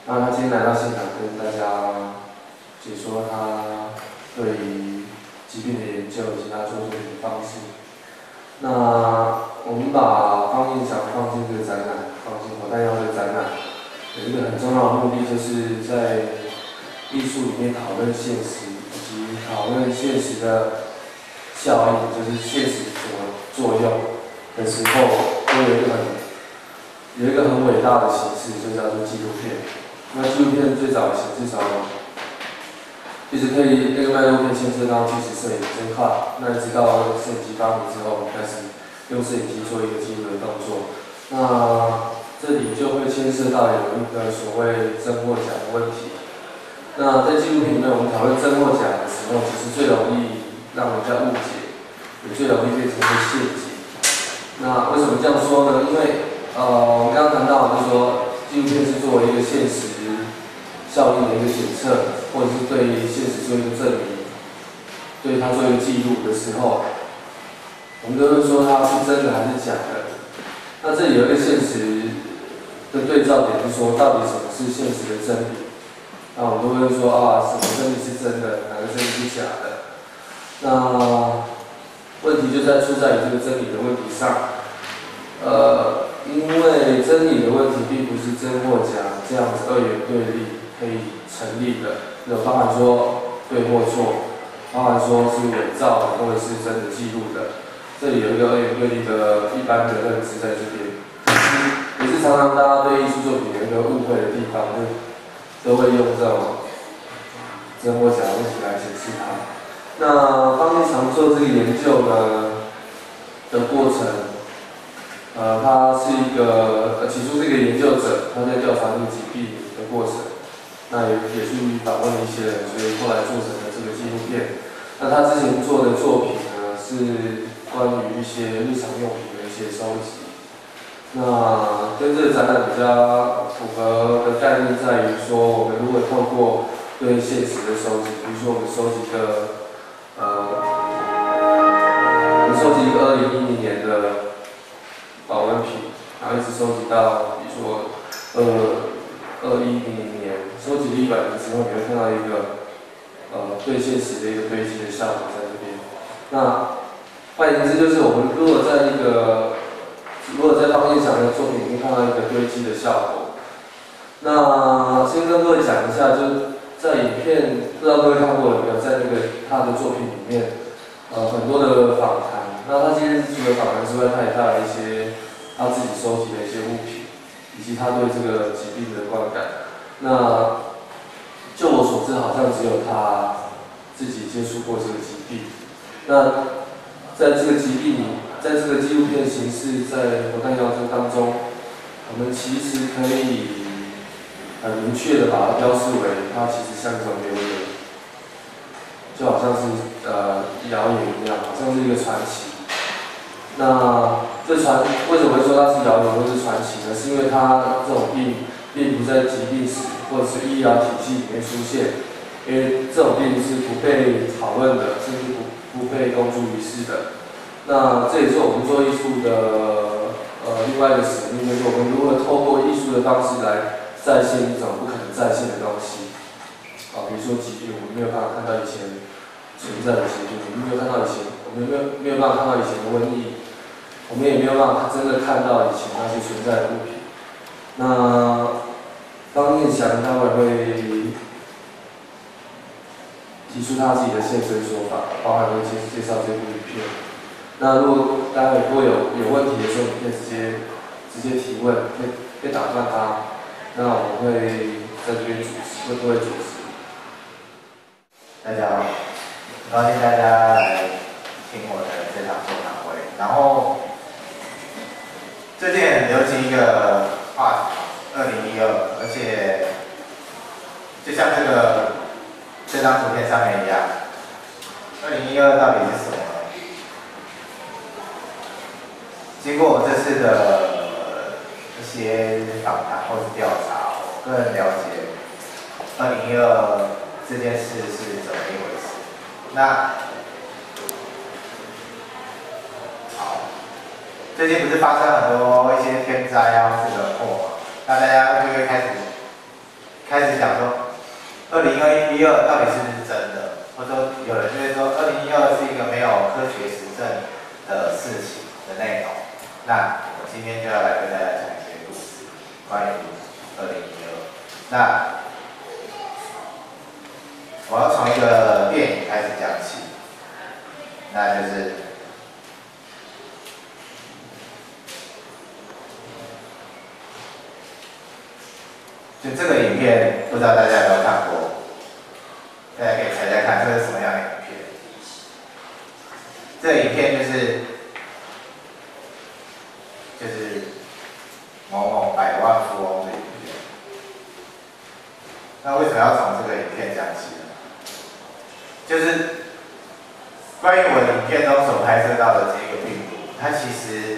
那他今天来到现场跟大家解说他对于疾病的研究以及他做作品的方式。那我们把方印祥放进这个展览，放进火弹腰的展览，有一个很重要的目的，就是在艺术里面讨论现实，以及讨论现实的效应，就是现实怎么作用的时候，都有一个很伟大的形式，就叫做纪录片。那纪录片最早的形式其实可以那个脉络可以牵涉到纪实摄影这一块。那直到摄影机发明之后，我们开始用摄影机做一个记录的动作。那这里就会牵涉到有一个所谓真或假的问题。那在纪录片里面，我们讨论真或假的时候，其实最容易让人家误解，也最容易变成一个陷阱。那为什么这样说呢？因为我们刚刚谈到，就是说纪录片是作为一个现实效应的一个检测，或者是对现实做一个证明，对它做一个记录的时候，我们都会说它是真的还是假的。那这里有一个现实的对照点，是说到底什么是现实的真理？那我们都会说什么真理是真的，哪个真理是假的？那问题就出在于这个真理的问题上。因为真理的问题并不是真或假这样子二元对立可以成立的，有包含说对或错，包含说是伪造的或者是真的记录的。这里有一个二元对立的一般的认知在这边，也是常常大家对艺术作品有一个误会的地方，都会用这种真或假的问题来解释它。那方印祥做这个研究呢的过程。他是一个起初是一个研究者，他在调查这个疾病的过程，那也去访问了一些人，所以后来做成了这个纪录片。那他之前做的作品呢，是关于一些日常用品的一些收集。那跟这个展览比较符合的概念在于说，我们如果透过对现实的收集，比如说我们收集一个2010年的保温瓶，然后一直收集到，比如说2010年，收集了100年之后，你会看到一个对现实的一个堆积的效果在这边。那换言之，就是我们如果在方印祥的作品里面看到一个堆积的效果，那先跟各位讲一下，就是在影片，不知道各位看过了没有，在他的作品里面，很多的访谈。那他今天除了访谈之外，他也带来一些他自己收集的一些物品，以及他对这个疾病的观感。那就我所知，好像只有他自己接触过这个疾病。那在这个疾病里，在这个纪录片形式，在火弹腰这当中，我们其实可以很明确的把它标示为，它其实像一种流言，就好像是谣言一样，好像是一个传奇。那为什么会说它是谣言或是传奇呢？是因为它这种病并不在疾病史或者是医疗体系里面出现，因为这种病是不被讨论的，甚至不被公诸于世的。那这也是我们做艺术的另外一个使命，就是我们如何透过艺术的方式来再现一种不可能再现的东西。比如说疾病，我们没有办法看到以前存在的疾病，我们没有办法看到以前的瘟疫。我们也没有办法真的看到以前那些存在的物品。那方印祥他会提出他自己的现身说法，包含会介绍这部影片。那如果大家如果有问题的时候，你可以直接提问，可以打断他。那我们会在这边主持，会不会主持？ 大家好，很高兴大家来听我的这场座谈会。然后最近很流行一个话题，2012，而且就像这张图片上面一样，2012到底是什么呢？经过我这次的一些访谈或是调查，我个人了解2012这件事是怎么一回事。那好。最近不是发生很多一些天灾啊，或是人祸嘛？那大家会不会开始开始讲说，2012到底是不是真的？或者说有人就会说，2012是一个没有科学实证的事情的内容。那我今天就要来跟大家讲一些故事，关于2012。那我要从一个电影开始讲起，那就是。就这个影片，不知道大家有没有看过？大家可以猜猜看，这是什么样的影片？这个影片就是某某百万富翁的影片。那为什么要从这个影片讲起呢？就是关于我的影片中所拍摄到的这个病毒，它其实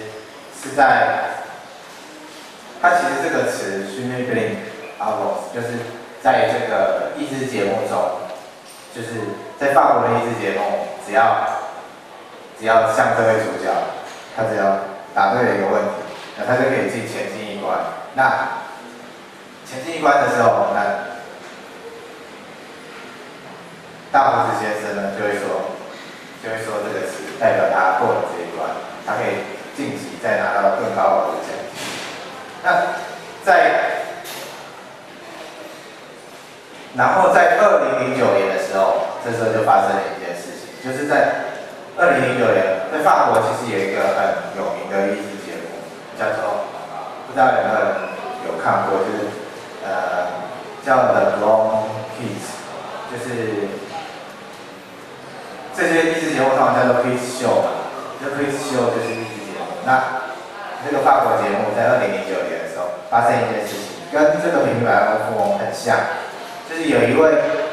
这个词 Schimmelblink。就是在这个益智节目中，就是在法国的益智节目，只要像这位主角，他只要答对了一个问题，那他就可以前进一关。那前进一关的时候，那大胡子先生呢就会说这个词代表他过了这一关，他可以晋级再拿到更高额的奖金。那然后在2009年的时候，这时候就发生了一件事情，就是在2009年，在法国其实有一个很有名的益智节目，叫做不知道有没有人有看过，就是叫 The Bloom Kids， 就是这些益智节目通常叫做 Quiz Show 嘛，这 Quiz Show 就是益智节目。那这个法国节目在2009年的时候发生一件事情，跟这个平民百万富翁很像。就是有一位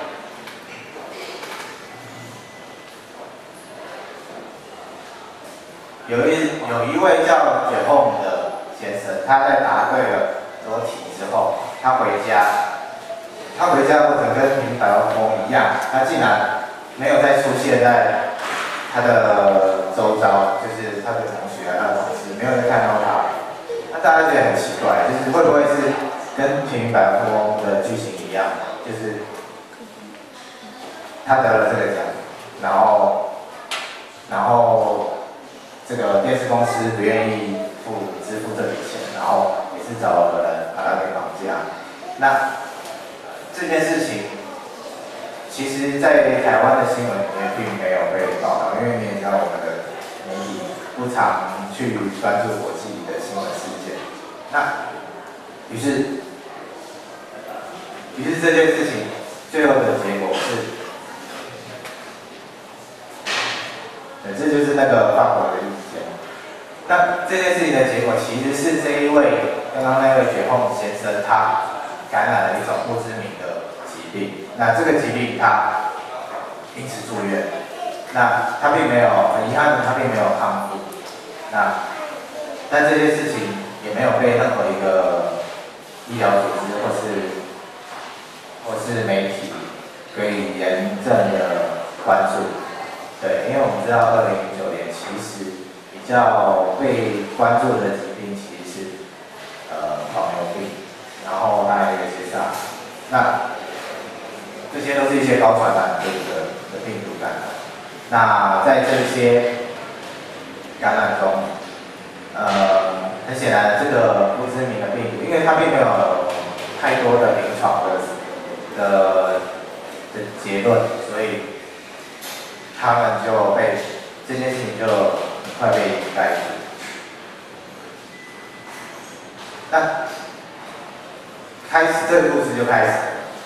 叫Jerome的先生，他在答对了很多题之后，他回家的过程跟平民百万富翁一样，他竟然没有再出现在他的周遭，就是他的同学他的同事没有再看到他。那大家觉得很奇怪，就是会不会是跟平民百万富翁的剧情一样，就是他得了这个奖，然后这个电视公司不愿意支付这笔钱，然后也是找了人把他给绑架。那这件事情，其实在台湾的新闻里面并没有被报道，因为你也知道我们的媒体不常去关注国际的新闻事件。那于是这件事情最后的结果是。这就是那个法国的意见。那这件事情的结果其实是这一位刚刚那位绝控先生，他感染了一种不知名的疾病。那这个疾病他因此住院。那他并没有，很遗憾的，他并没有康复。但这件事情也没有被任何一个医疗组织或是媒体给予严正的关注。对，因为我们知道2009年其实比较被关注的疾病其实是狂牛病，然后还有一些SARS，那这些都是一些高传染的病毒感染。那在这些感染中，很显然这个不知名的病毒，因为它并没有太多的临床的结论，所以。他们就被这件事情就很快被掩盖住。那这个故事就开始了。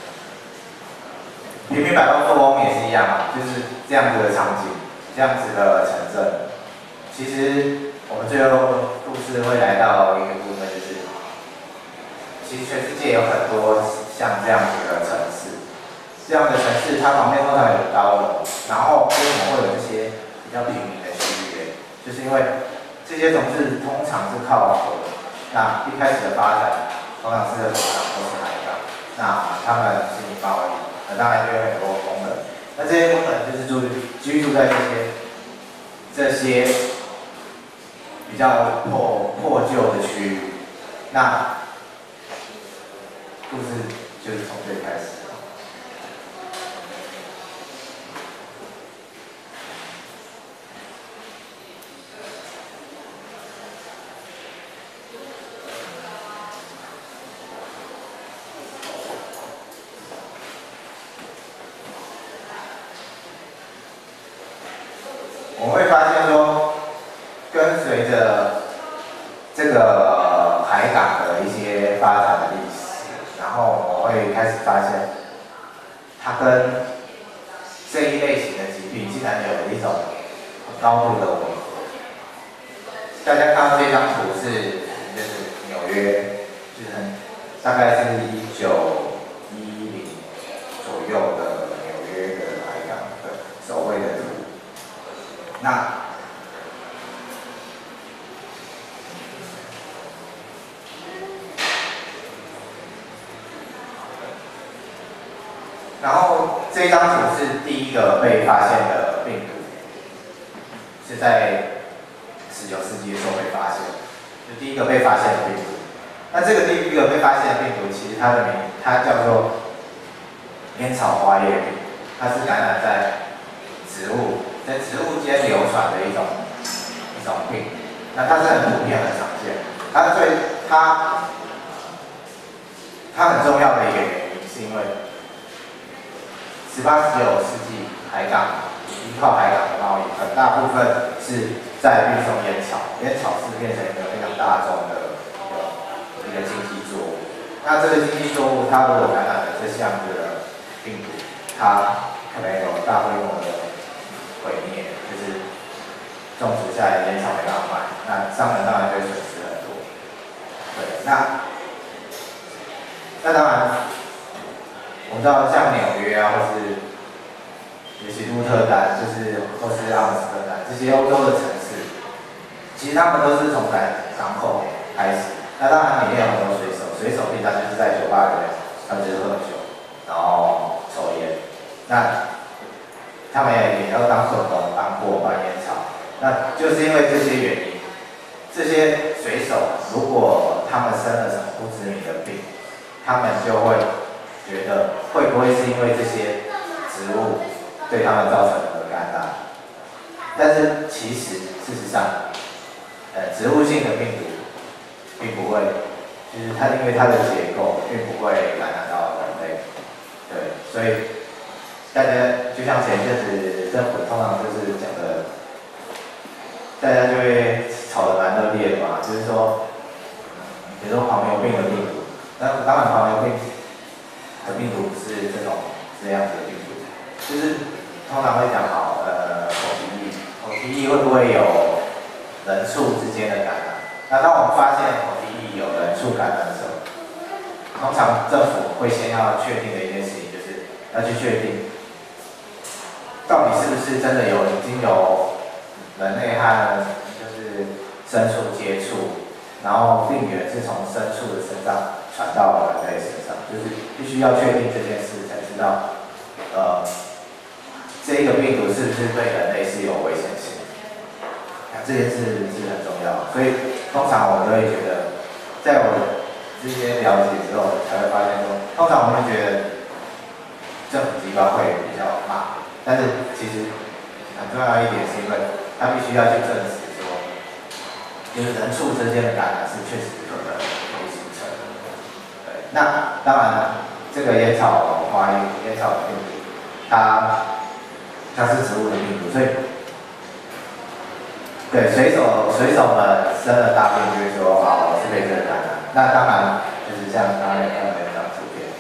平民百万富翁也是一样嘛，就是这样子的场景，这样子的城镇。其实我们最后故事会来到一个部分，就是其实全世界有很多像这样子的城市。这样的城市，它旁边通常有高楼，然后为什么会有这些比较平民的区域？就是因为这些城市通常是靠河，那一开始的发展通常是河港或是海港，那他们进行贸易，那当然就有很多工人，那这些工人就是居住在这些比较破旧的区域，那故事就是从这里开始。我们会发现说，跟随着这个海港的一些发展的历史，然后我们会开始发现，它跟这一类型的疾病竟然有一种很高度的吻合。大家看到这张图就是纽约，就是大概是1910左右的纽约的海港的守卫的图。然后这张图是第一个被发现的病毒，是在19世纪的时候被发现，就第一个被发现的病毒。那这个第一个被发现的病毒，其实它叫做烟草花叶病，它是感染在植物间流传的一种病。那它是很普遍、很常见。它很重要的一个原因，是因为18、19世纪依靠海港的贸易，很大部分是在运送烟草，烟草是变成一个非常大众的一个经济作物。那这个经济作物，它如果感染了这项的病毒，它可能有大规模的毁灭，就是种植下来的烟草没办法卖，那商人当然就会损失很多。对，那当然。我们知道，像纽约啊，或是尤其鹿特丹，或是阿姆斯特丹这些欧洲的城市，其实他们都是从港口开始。那当然里面有很多水手平常就是在酒吧里面，他们就是喝酒，然后抽烟。那他们也要当混工、当货、搬烟草。那就是因为这些原因，这些水手如果他们生了什么不知名的病，他们就会觉得会不会是因为这些植物对他们造成的感染？但是其实事实上，植物性的病毒并不会，就是它因为它的结构并不会感染到人类。对，所以大家就像前一阵子政府通常就是讲的，大家就会吵得蛮热烈的嘛，就是说，比如说狂牛病的病毒，那当然狂牛病的病毒不是这样子的病毒，就是通常会讲好，口蹄疫会不会有人畜之间的感染？那当我们发现口蹄疫有人畜感染的时候，通常政府会先要确定的一件事情，就是要去确定，到底是不是真的已经有人类和就是牲畜接触，然后病源是从牲畜的身上传到人类身上，就是必须要确定这件事才知道，这一个病毒是不是对人类是有危险性？这件事是很重要的，所以通常我都会觉得，在我这些了解之后，才会发现说，通常我们会觉得政府机关会比较慢，但是其实很重要一点是因为他必须要去证实说，就是人畜之间的感染是确实可能会形成的。对，那当然这个烟草病毒，它是植物的病毒，所以对水手们生了大病就会说好，我是被这个感染。那当然就是像刚才看的那张图片，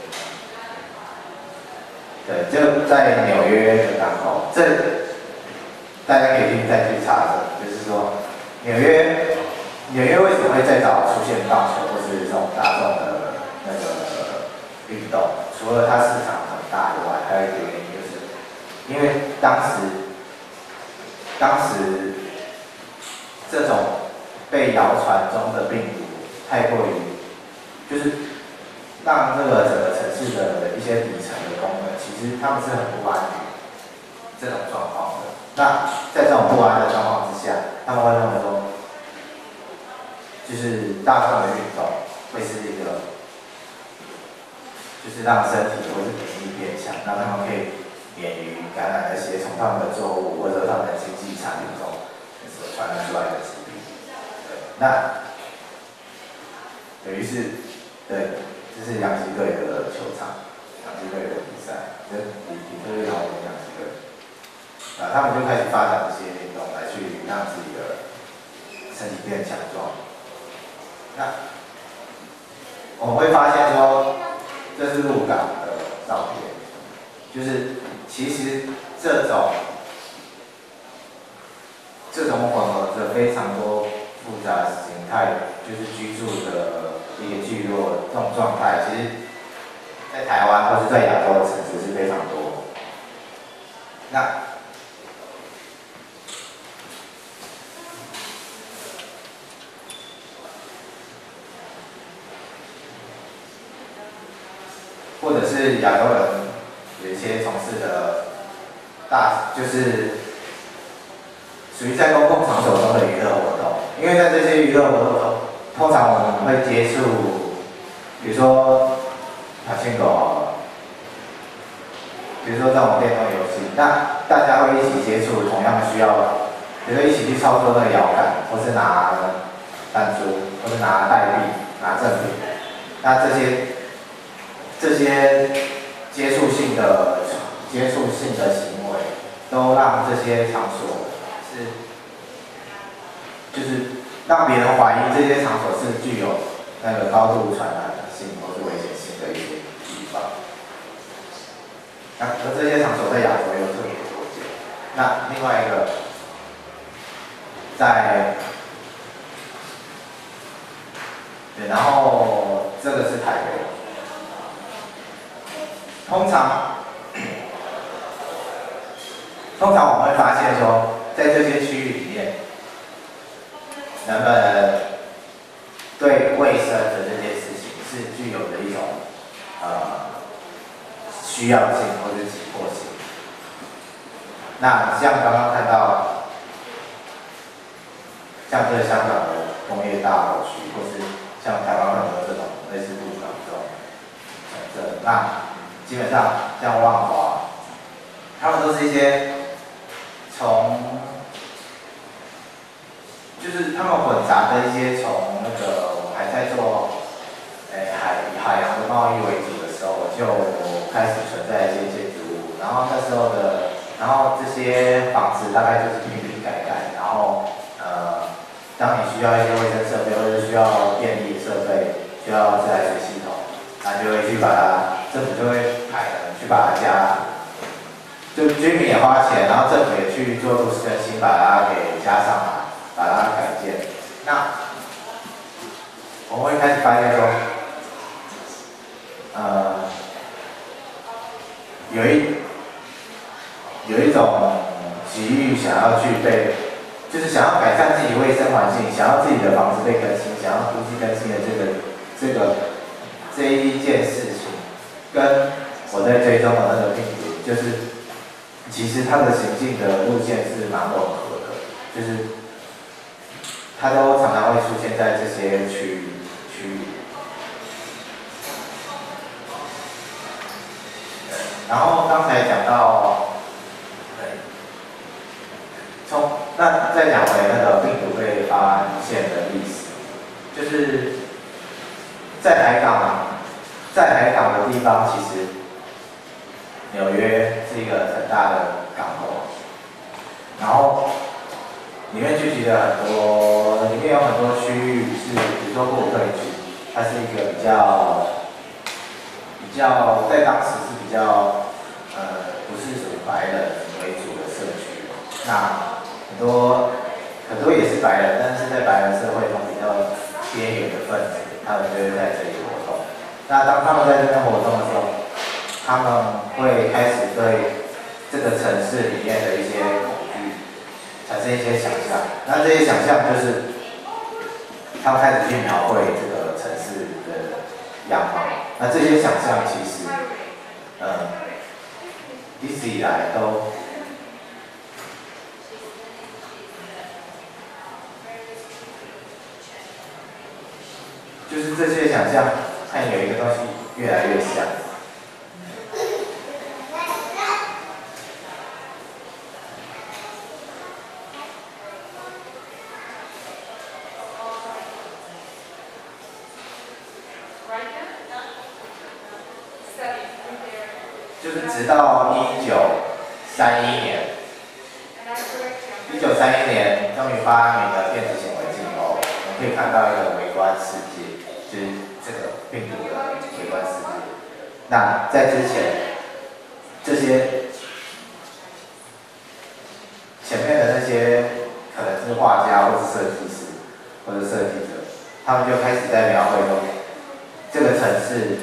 对，就在纽约的港口，这大家可以再去查的，就是说纽约为什么会再早出现棒球或是这种大众的那个运动？除了它市场很大以外，还有一个原因就是因为当时这种被谣传中的病毒太过于，就是让这个整个城市的一些底层的功能，其实他们是很不安于这种状况的。那在这种不安的状况之下，他们会认为说，就是大众的运动会是一个就是让身体或是免疫力变强，让他们可以免于感染那些从他们的作物或者他们的经济产品中所传染出来的疾病。对，那等于是对，这是洋基队的球场，洋基队的比赛，跟底特律老鹰洋基队，他们就开始发展这些运动来去让自己的身体变强壮。那我们会发现说，这是鹿港的照片，就是其实这种混合着非常多复杂形态，就是居住的一个聚落这种状态，其实在台湾或是在亚洲的城市是非常多。那或者是亚洲人有一些从事的就是属于在公共场所中的娱乐活动，因为在这些娱乐活动中，通常我们会接触，比如说爬线狗好了，比如说这种电动游戏，那大家会一起接触同样需要，比如说一起去操作那个摇杆，或是拿弹珠，或是拿代币、拿赠品，那这些接触性的行为，都让这些场所就是让别人怀疑这些场所是具有那个高度传染性或是危险性的一些地方。而这些场所在亚洲又特别多见。那另外一个，对，然后这个是台北。通常我们会发现说，在这些区域里面，人们对卫生的这件事情是具有的一种需要性或者急迫性。那像刚刚看到，像这香港的工业大楼区，或是像台湾很多这种类似鹿港这种城镇，那基本上像万华，他们都是一些就是他们混杂的一些从那个我们还在做海洋的贸易为主的时候，就开始存在一些建筑物，然后这些房子大概就是拼拼改改，然后当你需要一些卫生设备或者需要电力设备，需要自来水系统，那就会去把它，政府就会派人去把它就居民也花钱，然后政府也去做都市更新，把它给加上来，把它改建。那我们会开始发现说，有一种急于想要就是想要改善自己卫生环境，想要自己的房子被更新，想要都市更新的这一件事情，跟我在追踪的那个病毒，就是其实它的行进的路线是蛮吻合的，就是它都常常会出现在这些区域。然后刚才讲到，那再讲回那个病毒被发现的历史，就是在海港的地方，其实纽约是一个很大的港口，然后里面聚集了里面有很多区域是，比如说布鲁克林区，它是一个比较在当时是比较不是属于白人为主的社区，那很多也是白人，但是在白人社会中比较边缘的分子，他们就会在这里活动。那当他们在这边活动的时候，他们会开始对这个城市里面的一些恐惧产生一些想象。那这些想象就是他们开始去描绘这个城市的样貌。那这些想象其实，一直以来都就是这些想象和有一个东西越来越像， 就是直到1931年终于发明了电子显微镜后，我们可以看到一个微观世界，就是这个病毒的微观世界。那在之前，这些前面的那些可能是画家或是设计师或者设计者，他们就开始在描绘中这个城市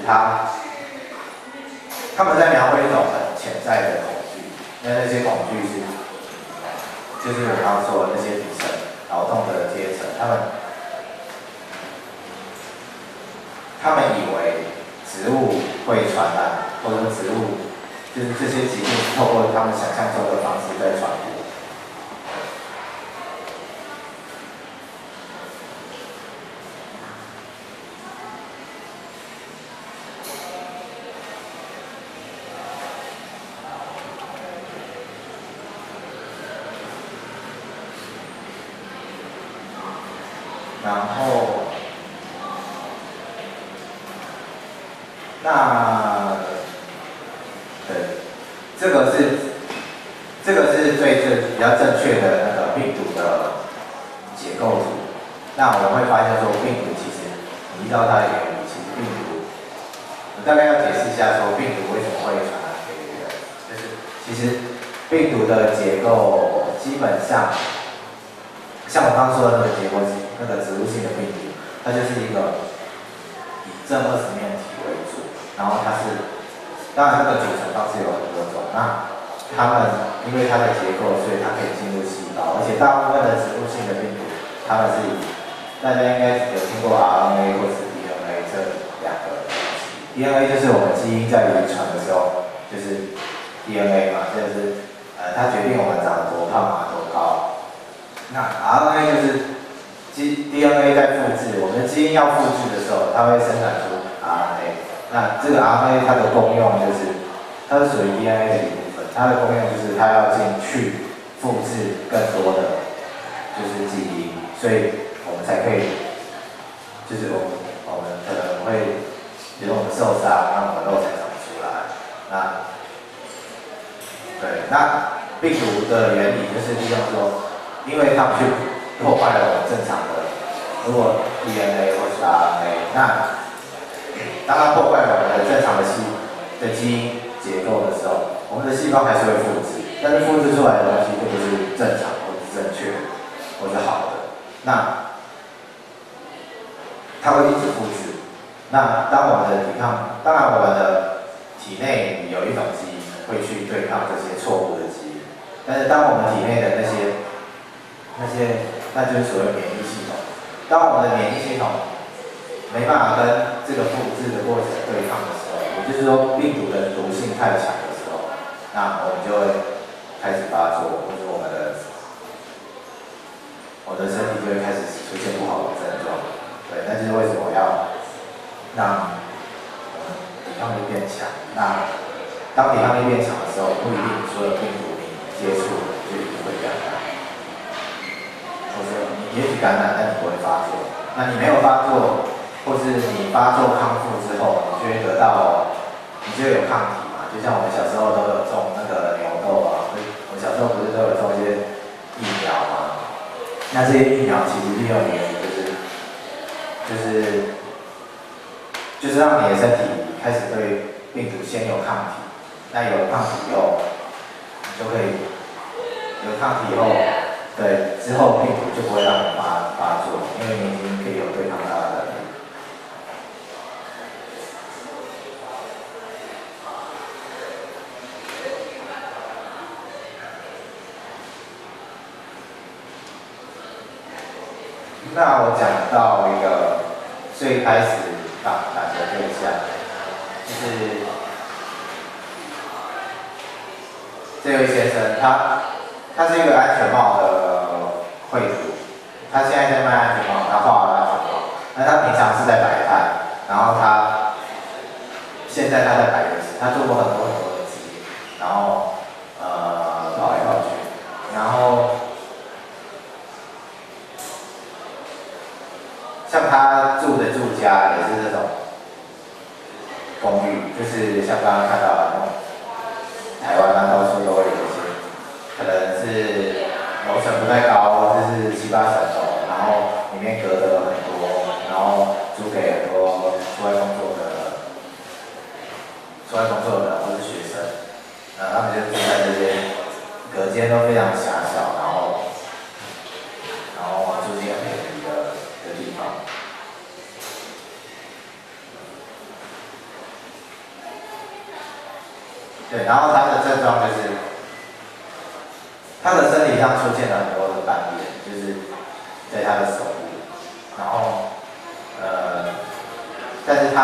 他们在描绘一种很潜在的恐惧，那些恐惧就是我刚刚说的那些底层劳动的阶层，他们以为植物会传染，或者植物就是这些疾病透过他们想象中的方式在传播。然后，对，这个是比较正确的那个病毒的结构图。那我们会发现说，病毒其实你依照它的原理，其实病毒，我大概要解释一下说病毒为什么会传染给人，就是其实病毒的结构基本上。像我刚刚说的那个结构是那个植物性的病毒，它就是一个以正20面体为主，然后当然这个组成方式有很多种。那它们因为它的结构，所以它可以进入细胞，而且大部分的植物性的病毒，它们是大家应该有听过 RNA 或是 DNA 这两个东西。DNA 就是我们基因在遗传的时候，就是 DNA 嘛，就是它决定我们长得多胖啊多高。那 RNA 就是 DNA 在复制，我们的基因要复制的时候，它会生产出 RNA。那这个 RNA 它的功用就是，它是属于 DNA 的一部分，它的功用就是它要进去复制更多的就是基因，所以我们才可以，就是我们可能会，比如我们受伤，那我们肉才长出来。那病毒的原理就是利用说。因为它们去破坏了我们正常的，如果 DNA 或是 RNA， 那当它破坏了我们的正常的基因结构的时候，我们的细胞还是会复制，但是复制出来的东西就不是正常或是正确或是好的，那它会一直复制。那当我们的当然我们的体内有一种基因会去对抗这些错误的基因，但是当我们体内的那就是所谓免疫系统。当我们的免疫系统没办法跟这个复制的过程对抗的时候，也就是说病毒的毒性太强的时候，那我们就会开始发作，或者我们的身体就会开始出现不好的症状。对，那就是为什么要让抵抗力变强。那当抵抗力变强的时候，不一定所有病毒你接触就一定会感染。或者你也许感染，但你不会发作。那你没有发作，或是你发作康复之后，你就会你就有抗体嘛。就像我们小时候都有种那个牛痘啊，我小时候不是都有种一些疫苗嘛？那这些疫苗其实利用原理就是让你的身体开始对病毒先有抗体。那有了抗体以后，你就可以有抗体以后。对，之后病毒就不会让你发作，因为你已经可以有对抗它的能力。那我讲到一个最开始访谈的对象，就是这位先生，他是一个安全帽的绘图，他现在在卖安全帽，他画了安全帽。那他平常是在摆摊，然后现在他在摆的是，他做过很多的职业，然后跑来跑去，然后像他住的住家也是这种公寓，就是像刚刚看到的那种作的或是学生，他们就住在这些隔间都非常狭小，然后租金很便宜的地方。对，然后他的症状就是，他的身体上出现了很多的斑点，就是在他的手部，然后但是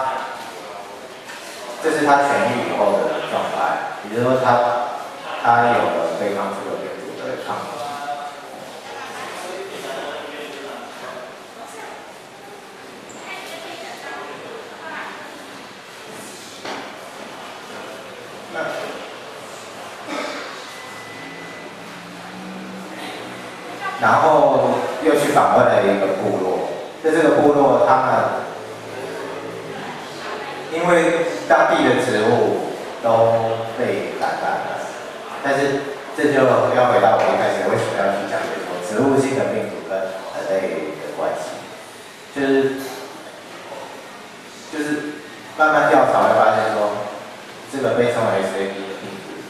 这是他痊愈以后的状态，也就是说他有了对抗这个病毒的抗体。然后又去访问了一个部落，在这个部落，他们因为当地的植物都被感染了，但是这就要回到我一开始为什么要去讲说植物性的病毒跟人类的关系，就是慢慢调查会发现说，这个被称为 SAP 的病毒，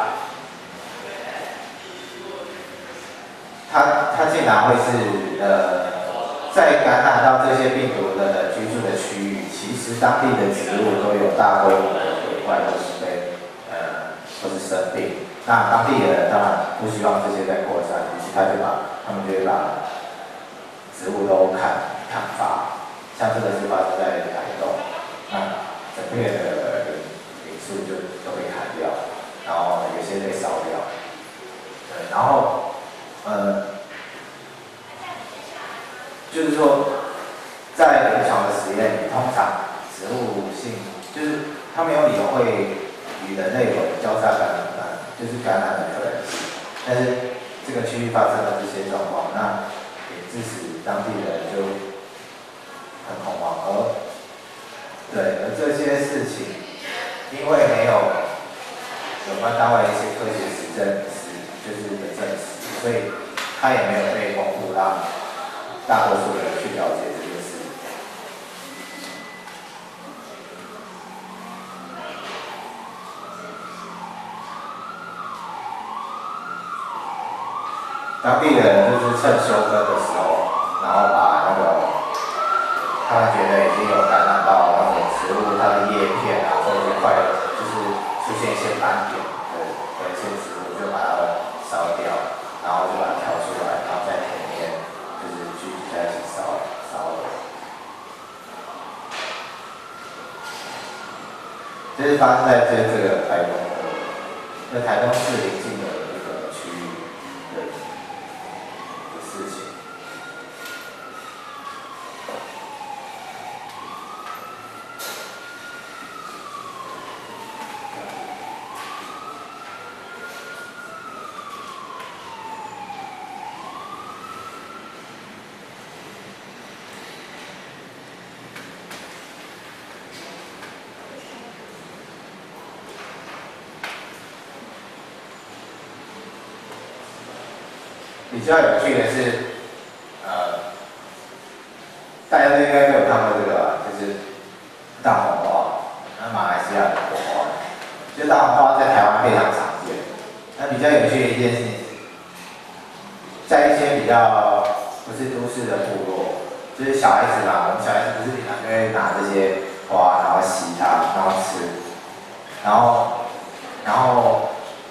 它竟然会是在感染到这些病毒的人居住的区域，其实当地的植物都有大规模的毁坏，或是生病。那当地的人当然不希望这些再扩散，于是他们就会把植物都砍伐。像这个是发生在台东，那整片的林树就都被砍掉，然后有些被烧掉。对，然后就是说，在临床的实验里，通常植物性就是它没有理由会与人类有交叉感染，就是感染的可能性。但是这个区域发生了这些状况，那也致使当地人就很恐慌。而这些事情，因为没有关单位一些科学实证就是的证实，所以它也没有被公布让大多数人去了解这件事。当地人就是趁休耕的时候，然后把他们觉得已经有感染到那种植物它的叶片啊，或者是就是出现一些斑点的一些植物，就把它们烧掉，然后就把它挑出来，然后在田里面就是聚集在一起烧了。这是发生在这个台东的，台东市邻近的一个区域的事情。比较有趣的是，大家都应该都有看过这个吧，就是大红花，马来西亚的红花，就大红花在台湾非常常见。那比较有趣的一件事情是，在一些比较不是都市的部落，就是小孩子嘛，我们小孩子不是平常就会拿这些花，然后吸它，然后吃，然后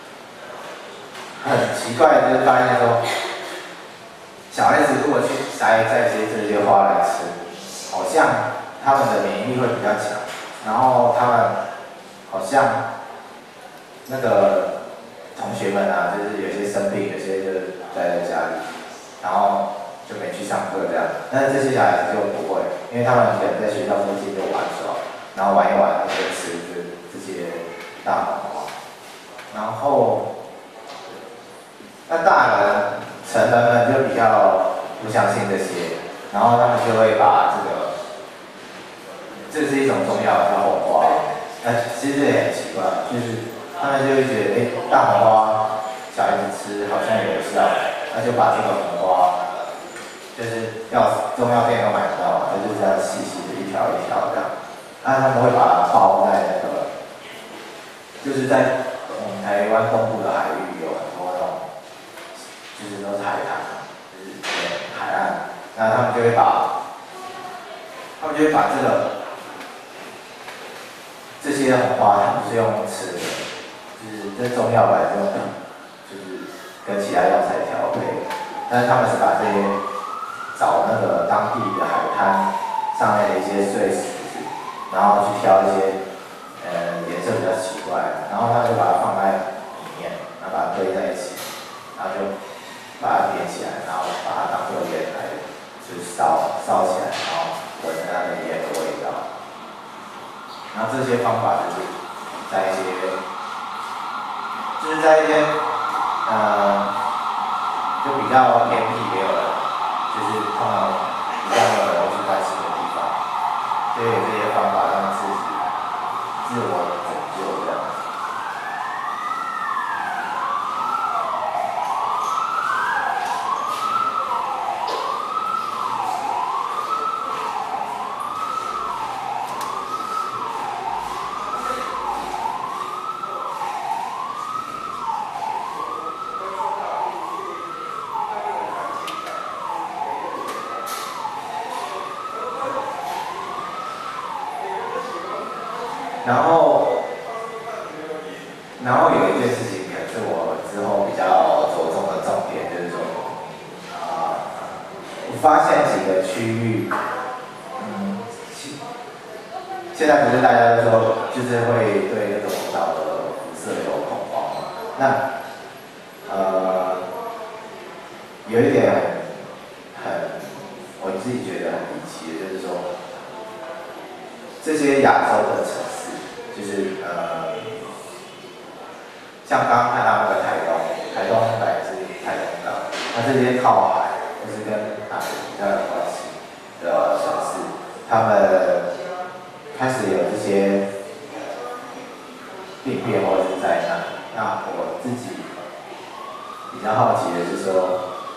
很奇怪的就是发现说。小孩子如果去摘这些花来吃，好像他们的免疫力会比较强，然后他们好像那个同学们啊，就是有些生病，有些就待在家里，然后就没去上课这样。但是这些小孩子就不会，因为他们可能在学校附近就玩耍，然后玩一玩，他们就吃这些大红花，然后那大人。成人们就比较不相信这些，然后他们就会把这是一种中药叫红花，其实这也很奇怪，就是他们就会觉得，大红花小孩子吃好像有效，那就把这个红花，就是中药店都买得到，就是这样细细的一条一条这样，他们会把它包在就是在我们台湾东部的海域有很多那种，就是都是海滩，就是海岸，那他们就会把这些红花，他们是用吃的，就是这中药来用，就是跟其他药材调配，但是他们是把这些找那个当地的海滩上面的一些碎石子，然后去挑一些颜色比较奇怪的，然后他就把它放在里面，然后把它堆在一起，然后就把它点起来，然后把它当做烟来，就是烧起来，然后闻它的烟的味道。然后这些方法就是在一些就比较偏僻没有人，就是通常比较没有人会去关心的地方，所以这些方法让自我拯救这样。然后有一件事情，可能是我之后比较着重的重点，就是说，我发现几个区域，现在不是大家都说，就是会对那个舞蹈的辐射有恐慌嘛？那，有一点我自己觉得很离奇的，就是说，这些亚洲的城市，就是像刚刚看到那个台东本来是台东岛，那这些靠海或是跟海比较有关系的城市，他们开始有这些病变或者是灾难。那我自己比较好奇的是说，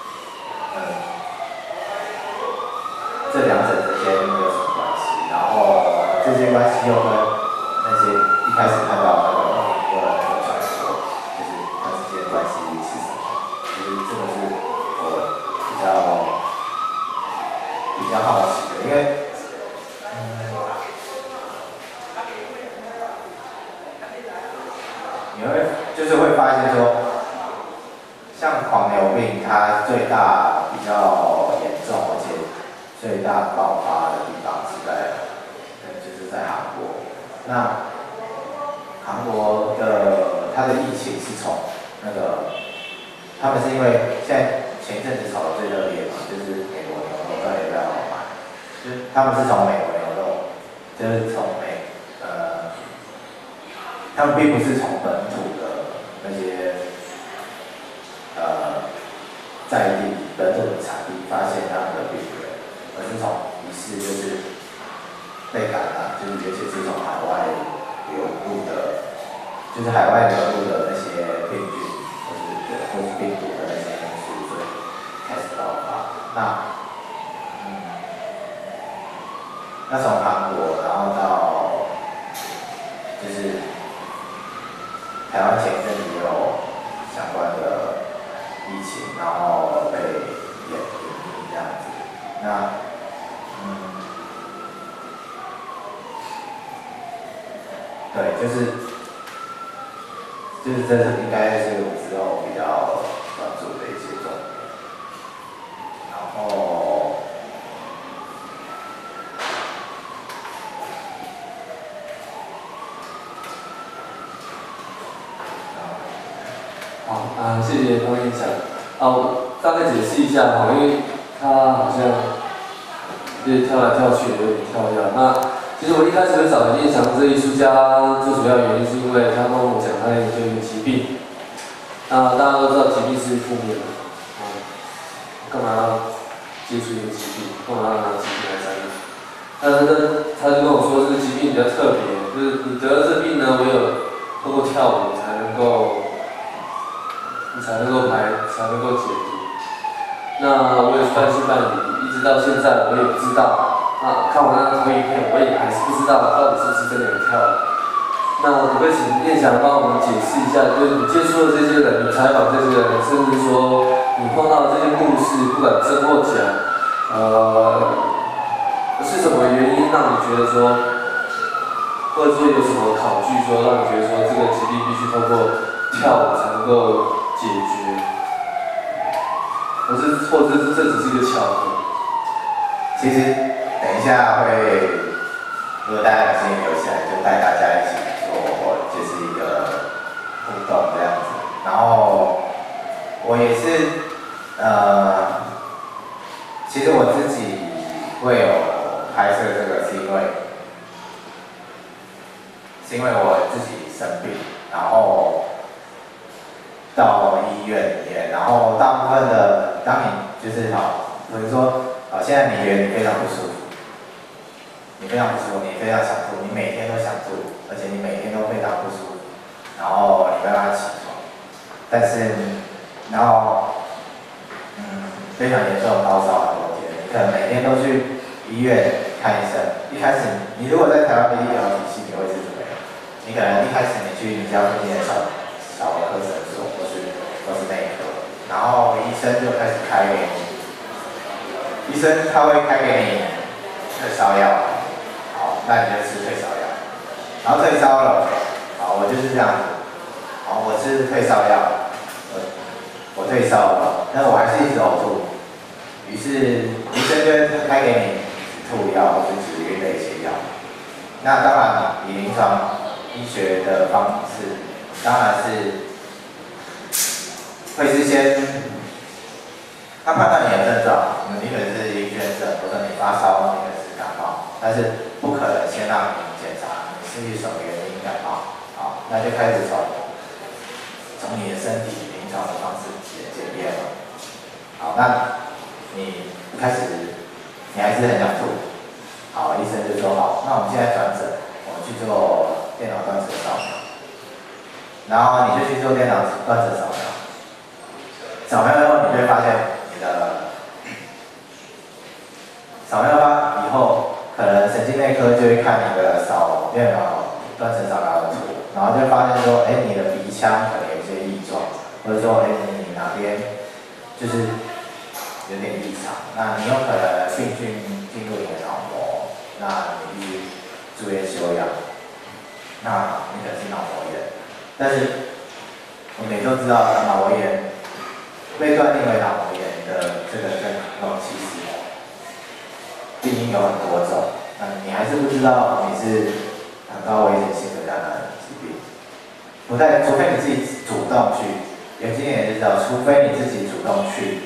这两者之间有什么关系？然后这些关系又跟那些一开始看到那个传说，就是它之间的关系是什么？就是这个是我比较好奇的，因为你会发现说，像狂牛病，它最大比较严重，而且最大爆发的地方就是在韩国。那韩国的它的疫情是从那个，他们是因为现在前一阵子炒的最热烈嘛，就是美国牛肉到底要不要买？就是他们是从美国牛肉，就是从他们并不是从本土的那些在地本土的产地发现他们的病源，而是从疑似就是被感染，就是尤其是从海外流入的，就是海外流入的那些病菌或是病毒的那些因素，所以开始爆发。那从韩国，然后到就是台湾前一阵子也有相关的疫情，然后被隐匿这样子。那对，就是这是应该是我之后比较关注的一些重点。然后好谢谢方院长。我大概解释一下哈，因为他好像跳来跳去的有点跳跃。那其实我一开始会找林彦祥这艺术家，最主要原因是因为他跟我讲他研究一个疾病。那大家都知道疾病是负面的，干嘛要接触一个疾病？干嘛要拿疾病来沾染？但是他就跟我说，这个疾病比较特别，就是你得了这病呢，唯有透过跳舞你才能够解毒。那我也是半信半疑，一直到现在我也不知道。看完那个投影片，我也还是不知道到底是不是真的有跳舞。 那可不可以请燕翔帮我们解释一下，就是你接触的这些人，你采访这些人，甚至说你碰到的这些故事，不管真或假，是什么原因让你觉得说，或者说有什么考据说让你觉得说这个疾病必须通过跳舞才能够解决，或者是这只是一个巧合？ 其实等一下会，如果大家有兴趣留下来，就带大家一起做，就是一个互动这样子。然后我也是，其实我自己会有拍摄这个，是因为我自己生病，然后到医院里面，然后大部分的，当你就是比如说。现在你觉得你非常不舒服，你非常不舒服，你非常想吐，你每天都想吐，而且你每天都非常不舒服，然后你没办法起床，但是，然后，非常严重，高烧很多天，你可能每天都去医院看医生。一开始，你如果在台湾的医疗体系，你会是怎么样？你可能一开始你去你家附近的小儿科诊所，或是内科，然后医生就开始开给你。医生他会开给你退烧药，好，那你就吃退烧药。然后退烧了，好，我就是这样子，好，我吃退烧药，我退烧了，但我还是一直呕吐。于是医生就会开给你止吐药或者止晕的一些药。那当然，以临床医学的方式，当然是会是先。他判断你的症状，你可能是晕眩症，或者你发烧，你可能是感冒，但是不可能先让你检查你是什么原因感冒，好，那就开始从你的身体临床的方式检验了，好，那你一开始你还是很想吐，好，医生就说好，那我们现在转诊，我们去做电脑断层扫描，然后你就去做电脑断层扫描，扫描以后你就会发现。扫描完以后，可能神经内科就会看你的电脑断层扫描的图，然后就会发现说，你的鼻腔可能有些异状，或者说，你哪边就是有点异常，那你有可能病菌进入你的脑膜，那你必须住院休养，那你可能是脑膜炎，但是我们也都知道脑膜炎。被断定为脑膜炎的这个症状，其实病因有很多种，那你还是不知道你是很高危险性的感染疾病。除非你自己主动去，有经验也知道，除非你自己主动去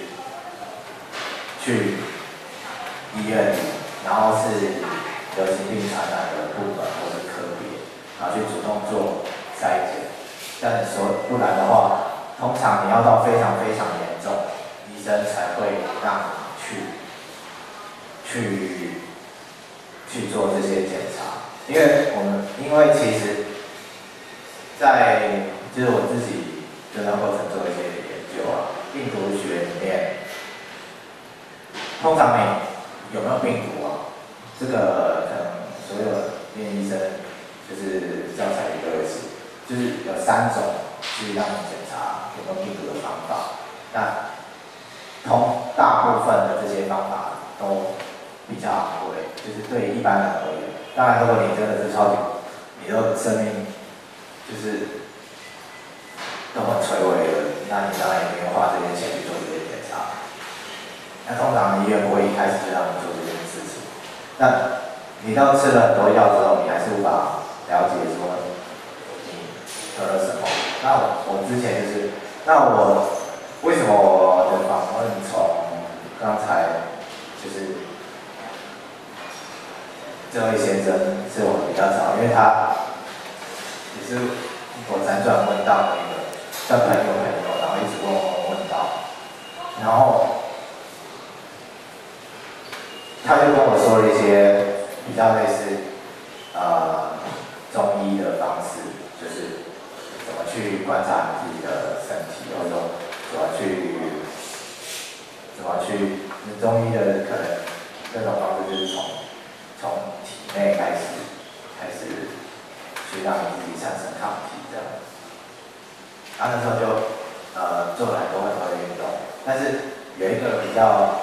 医院里，然后是流行病传染的部门或是科别，然后去主动做筛检。但你说不然的话。通常你要到非常非常严重，医生才会让你去做这些检查。因为其实，就是我自己这段过程做一些研究啊，病毒学里面，通常你有没有病毒啊？这个可能所有医生就是教材里都有写，就是有3种去让你检查有没有病毒的方法。那大部分的这些方法都比较昂贵，就是对于一般人而言。当然，如果你真的是超级，你的生命就是都很垂危了，那你当然也没有花这些钱去做这些检查。那通常医院不会一开始就让你做这件事情。那你到吃了很多药之后，你还是无法了解说你得了什么。那我之前就是，为什么我的访问从刚才就是这位先生是我比较早，因为他也是我辗转问到的一个算朋友，然后一直问到，然后他就跟我说了一些比较类似中医的方式，就是怎么去观察你自己的身体，或者说怎么去中医的可能这种方式就是从体内开始去让你自己产生抗体这样。然后那时候就做了很多的运动，但是有一个比较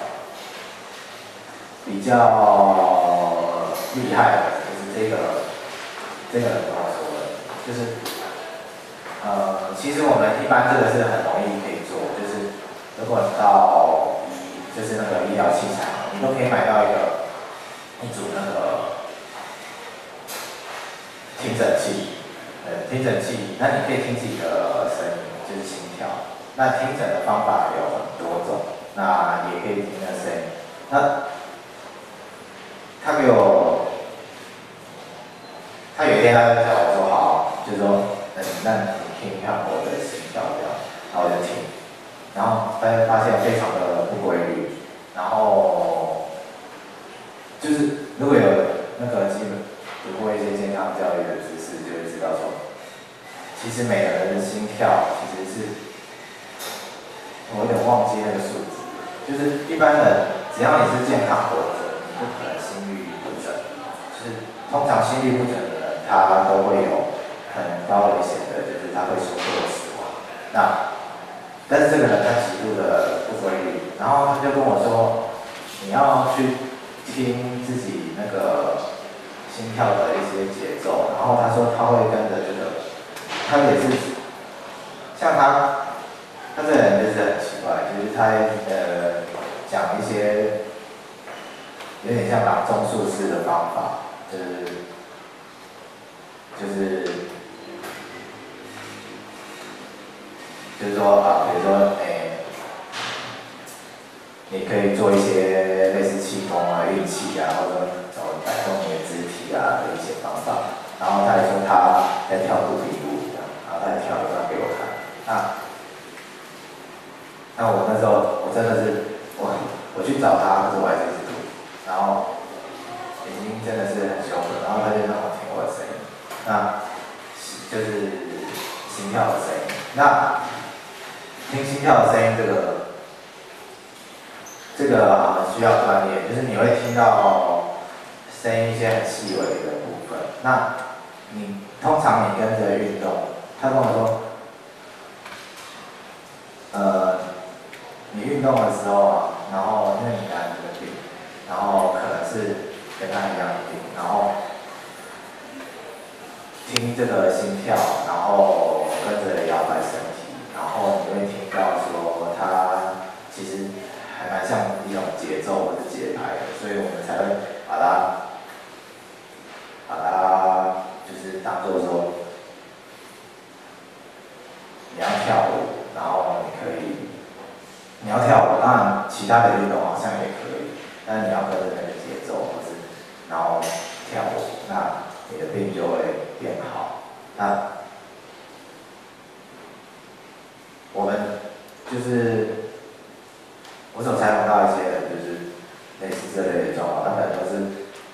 厉害的，就是这个人跟我说的，就是其实我们一般这个是很容易可以做，就是如果你到就是那个医疗器材，你都可以买到一组那个听诊器，听诊器，那你可以听自己的声音，就是心跳。那听诊的方法有很多种，那也可以听那声音。那他有一天他就叫我说好，就说那你听一看我的心跳这样，然后我就听，然后发现非常的不规律，然后就是如果有那个基本读过一些健康教育的知识，就会知道说，其实每个人的心跳其实是，我有点忘记那个数字，就是一般人只要你是健康活着，你不可能心律不整，就是通常心律不整的人，他都会有很高危险的，就是他会出过死亡。但是这个人他极度的不规律，然后他就跟我说，你要去听自己那个心跳的一些节奏，然后他说他会跟着这个，他也是像他这个人就是很奇怪，就是他讲一些有点像朗诵术式的方法，就是说比如说你可以做一些类似气功啊、运气啊，或者说摆动你的肢体啊的一些方法。然后他还说他在跳肚皮舞，然后他还跳一段给我看。那我那时候我真的是我去找他，可是我还是一直吐，然后已经真的是很凶了。然后他就让我听我的声音，那就是心跳的声音。那听心跳的声音这个需要锻炼，就是你会听到声音一些很细微的部分。那通常你跟着运动，他跟我说，你运动的时候啊，然后因为你男这个病，然后可能是跟他一样的病，然后听这个心跳，然后跟着摇摆身体，然后你会听到说他其实还蛮像一种节奏或者节拍的，所以我们才会把它就是当做说你要跳舞，然后你要跳舞，当然其他的运动好像也可以，但是你要跟着那个节奏，然后跳舞，那你的病就会变好。那我们就是我所采访到一些人，就是类似这类的状况，他们都是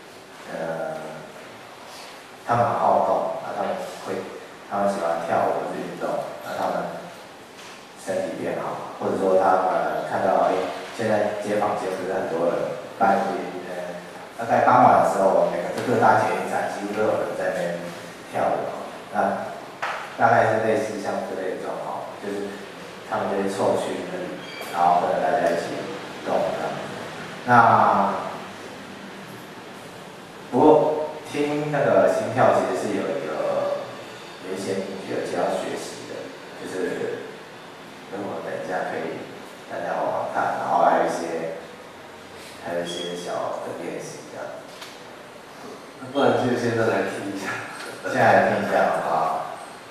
他们很好动，他们喜欢跳舞或是运动，他们身体变好，或者说他们看到现在街坊间不是很多人办大概傍晚的时候，各大捷运站几乎都有人在那边跳舞，那大概是类似像这类的状况，就是他们就会凑去那里，然后跟着大家一起动这样。那不过听那个心跳其实是有一些秘诀是要学习的，就是如果等一下可以大家往往看，然后还有一些小的练习这样。 不然就现在来听一下。 现在来听一下好，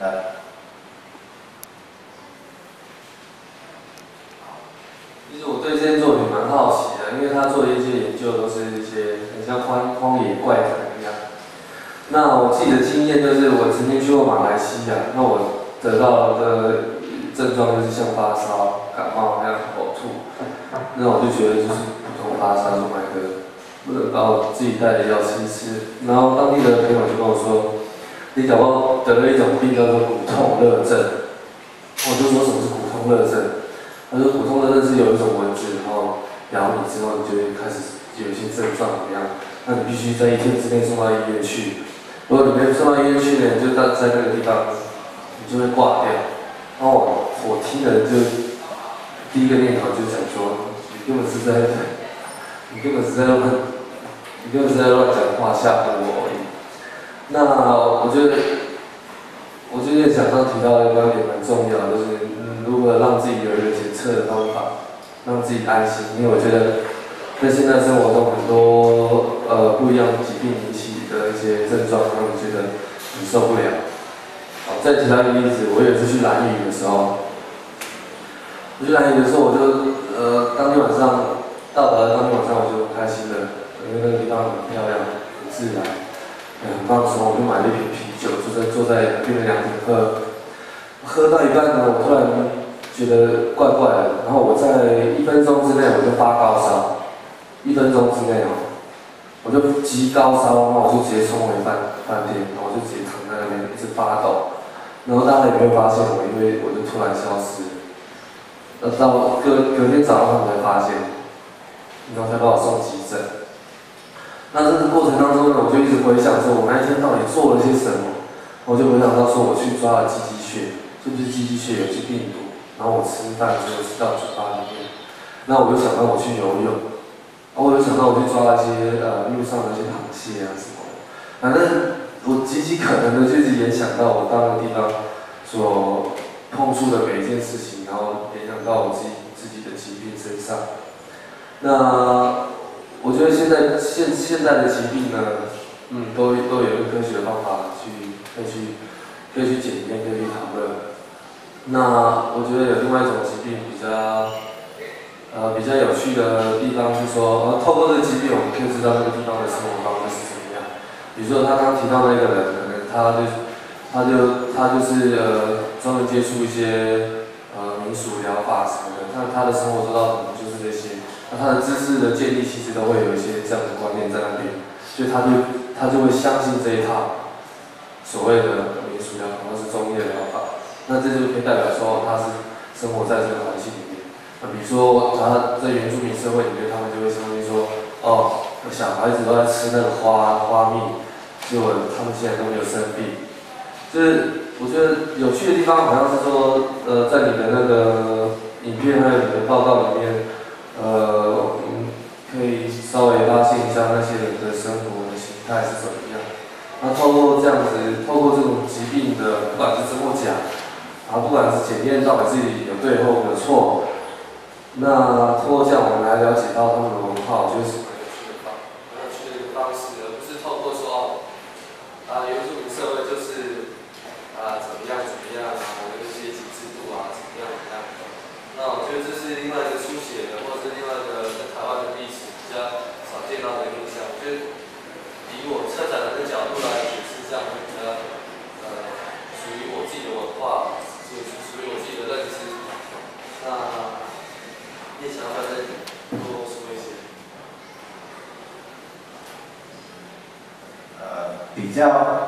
其实我对这件作品蛮好奇的，因为他做的一些研究都是一些很像荒野怪谈一样。那我自己的经验就是，我曾经去过马来西亚，那我得到的症状就是像发烧、感冒那样呕吐。那我就觉得就是普通发烧，就买个把我自己带的药吃一吃。然后当地的朋友就跟我说，你搞不好得了一种病叫做骨痛热症。我就说什么是骨痛热症？他说骨痛热症是有一种蚊子，然后咬你之后，你就会开始有一些症状怎么样？那你必须在1天之内送到医院去。 如果你没送到医院去呢，就在那个地方，你就会挂掉。然后我听了就第一个念头就想说，你根本是在乱讲话吓唬我而已。那我觉得院长刚提到的观点蛮重要的，就是如何让自己有一个检测的方法，让自己安心。因为我觉得在现在生活中很多不一样的疾病引起的一些症状，让你觉得你受不了。好，再提到一个例子，我有一次去兰屿的时候，我就当天晚上到达的当天晚上我就很开心的，因为那个地方很漂亮，很自然，很放松。我就买了一瓶啤酒，坐在那边凉亭喝，喝到一半呢，我突然觉得怪怪的，然后我在1分钟之内我就发高烧，1分钟之内哦，我就极高烧，然后我就直接冲回饭店，然后我就直接躺在那边一直发抖，然后大家也没有发现我，因为我就突然消失了。到隔天早上他们才发现，然后才把我送急诊。那这个过程当中呢，我就一直回想说，我那一天到底做了些什么。我就回想到说，我去抓了鸡血，是不是鸡血有些病毒？然后我吃饭之后吃到嘴巴里面。那我又想到我去游泳，我又想到我去抓了一些路上的一些螃蟹啊什么的。反正我极其可能的就一直联想到我到那个地方所碰触的每一件事情，然后联想到我自己的疾病身上。那我觉得现在的疾病呢，都有一个科学的方法可以去检验，可以去讨论。那我觉得有另外一种疾病比较有趣的地方是说，透过这个疾病，我们可以知道那个地方的生活方式是怎么样。比如说他刚提到那个人，可能他就是专门接触一些民俗疗法什么的，他的生活周遭可能就是这些。那他的知识的建立其实都会有一些这样的观念在那边，所以他就会相信这一套所谓的民俗疗法或是中医的疗法。那这就可以代表说他是生活在这个环境里面。那比如说他在原住民社会里面，他们就会相信说，小孩子都在吃那个花蜜，结果他们现在都没有生病。就是我觉得有趣的地方好像是说，在你的那个影片还有你的报告里面。可以稍微发现一下那些人的生活的形态是怎么样。那透过这种疾病的，不管是真或假，然后不管是检验到底自己有对或有错，那透过这样我们来了解到他们的文化，我觉得是很有趣的一个方式，而不是透过说原住民社会就是怎么样，然后有一些阶级制度怎么样。那我觉得这是另外一个书写的，或者是另外一个在台湾的历史比较少见到的印象。我觉得以我策展人的角度来解释，这样会比较属于我自己的文化，属于我自己的认知。那叶想要再多说一些。 比较。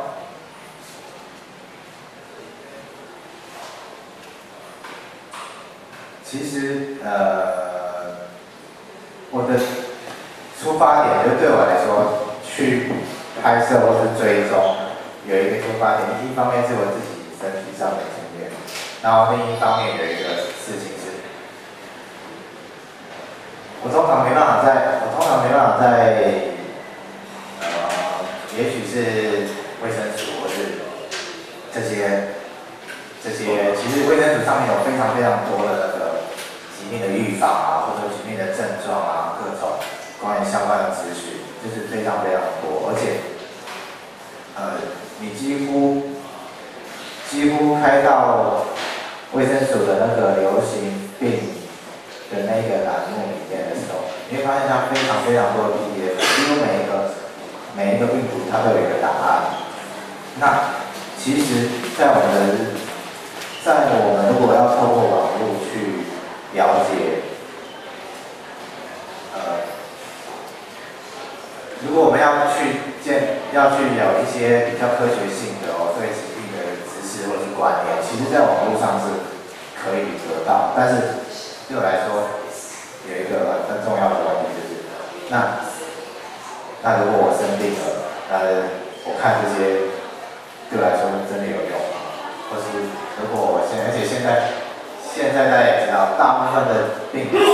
其实我的出发点就对我来说，去拍摄或是追踪有一个出发点，一方面是我自己身体上的经验，然后另一方面有一个事情是，我通常没办法在也许是卫生署或是这些，其实卫生署上面有非常多的那个疾病的预防或者疾病的症状各种关于相关的资讯，就是非常多，而且你几乎开到卫生署的那个流行病的那个栏目里面的时候，你会发现它非常多的 PDF， 几乎每一个病毒它都有一个答案。那其实在我们如果要透过网络去了解，如果我们要去有一些比较科学性的对疾病的知识或是观念，其实在网络上是可以得到，但是对我来说有一个很重要的问题就是，那如果我生病了， 我看这些对我来说真的有用吗？或是如果我而且现在大家也知道，大部分的病毒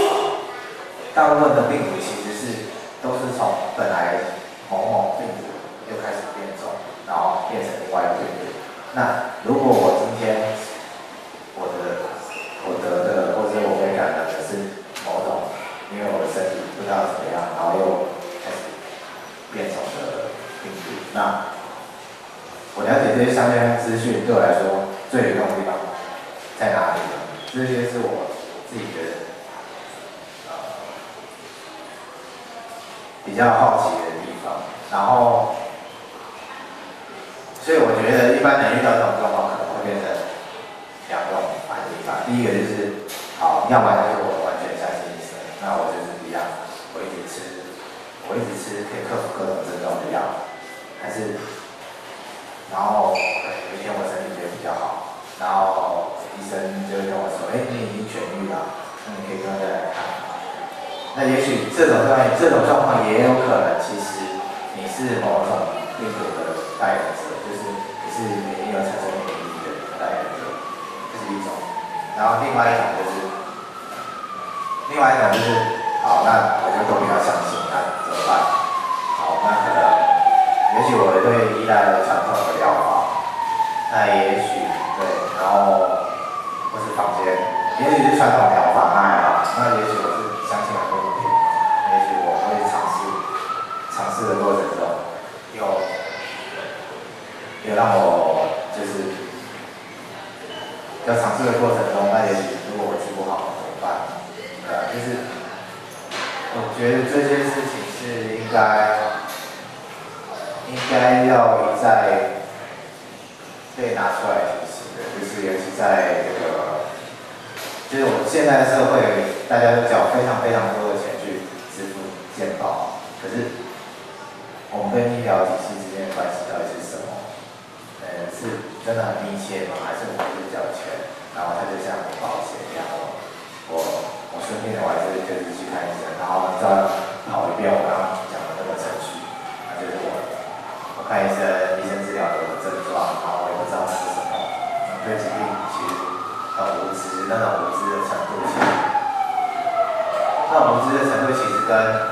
其实都是从本来某某病毒又开始变种，然后变成另外一个病毒。那如果我今天我得的或者我被感染的是某种，因为我的身体不知道怎么样，然后又开始变种的病毒，那我了解这些相关资讯对我来说最有用的地方在哪里呢？这些是我自己觉得比较好奇的地方，然后，所以我觉得一般人遇到这种状况可能会变成两种反应吧。第一个就是，好，要不然就是我完全相信医生，那我就是一样，我一直吃可以克服各种症状的药，还是，然后有一天我身体觉得比较好，然后医生就会跟我说，你已经痊愈了，那你可以不用再来看。那也许这种状况也有可能，其实你是某种病毒的代言者，就是你是免疫而产生免疫的代言者，这是一种。然后另外一种就是，好，那我就都比较相信，那怎么办？好，那可能，也许我会依赖传统的疗法，那也许对，然后或是坊间，也许是传统疗法，那还好，那也许我是相信很多东西，也许我会尝试的过程中，有让我就是在尝试的过程中，那也许如果我治不好怎么办？就是我觉得这件事情是应该要一再被拿出来提醒的，就是尤其在这个，就是我们现在的社会，大家都缴非常非常多的钱去支付健保，可是我们跟医疗体系之间的关系到底是什么？是真的很密切吗？还是我们是缴钱，然后它就像保险一样，我生病了，我还是就是去看医生，然后再跑一遍我刚刚讲的那个程序，那就是我看医生治疗的症状，然后我也不知道那是什么，对疾病其实很无知，那种无知的程度其实